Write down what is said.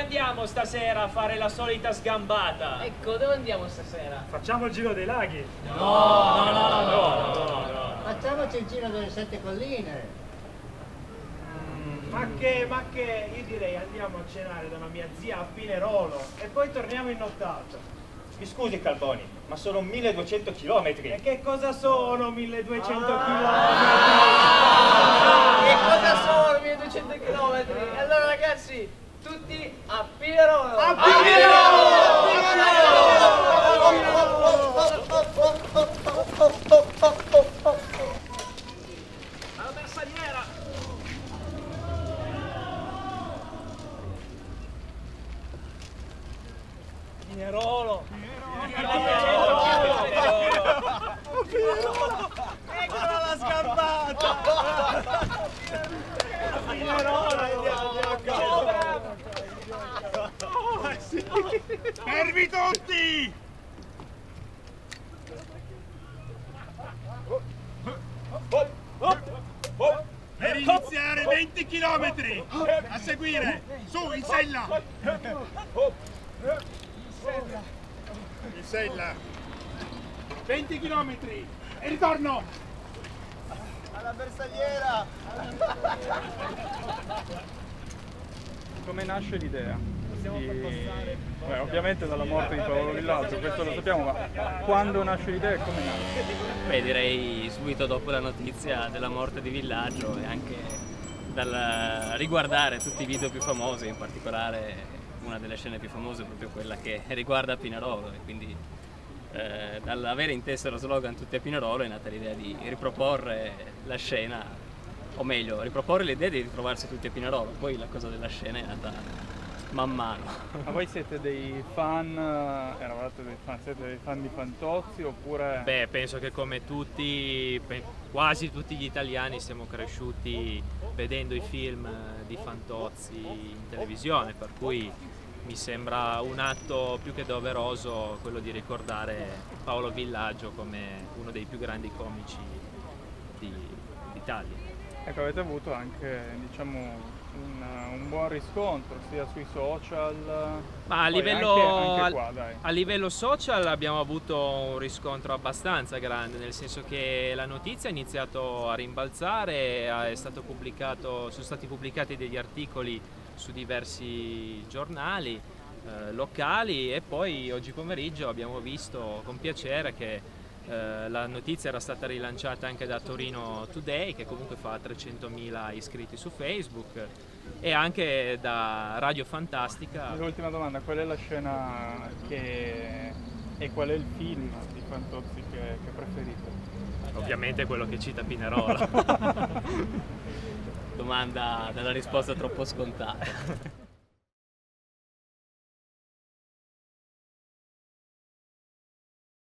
andiamo stasera a fare la solita sgambata? Ecco, dove andiamo stasera? Facciamo il giro dei laghi. No. Facciamoci il giro delle 7 colline. Ma che, io direi andiamo a cenare da una mia zia a Pinerolo e poi torniamo in nottato. Mi scusi Calboni, ma sono 1200 chilometri. E che cosa sono 1200 chilometri? Che cosa sono 1200 km? Allora ragazzi, tutti a Pinerolo! A Pinerolo! Alla bersagliera! Pinerolo! Eccola la sgambata! Pinerolo! Fermi tutti! Per iniziare 20 km! A seguire! Su, in sella! In sella! 20 km! E ritorno! Alla bersagliera! Come nasce l'idea? Ovviamente dalla morte di Paolo Villaggio, questo lo sappiamo, ma quando nasce l'idea e come nasce? Beh, direi subito dopo la notizia della morte di Villaggio e anche dal riguardare tutti i video più famosi, in particolare una delle scene più famose è proprio quella che riguarda Pinerolo, e quindi dall'avere in testa lo slogan tutti a Pinerolo è nata l'idea di riproporre la scena, o meglio, riproporre l'idea di ritrovarsi tutti a Pinerolo, poi la cosa della scena è nata man mano. Ma voi siete dei fan, eravate dei fan, siete dei fan di Fantozzi oppure... Beh, penso che come tutti, quasi tutti gli italiani siamo cresciuti vedendo i film di Fantozzi in televisione, per cui mi sembra un atto più che doveroso quello di ricordare Paolo Villaggio come uno dei più grandi comici d'Italia. Ecco, avete avuto anche, diciamo, un buon riscontro sia sui social, ma a livello social abbiamo avuto un riscontro abbastanza grande, nel senso che la notizia ha iniziato a rimbalzare, sono stati pubblicati degli articoli su diversi giornali locali, e poi oggi pomeriggio abbiamo visto con piacere che la notizia era stata rilanciata anche da Torino Today, che comunque fa 300.000 iscritti su Facebook, e anche da Radio Fantastica. L'ultima domanda, qual è la scena e qual è il film di Fantozzi che preferite? Ovviamente quello che cita Pinerolo. Domanda dalla risposta troppo scontata.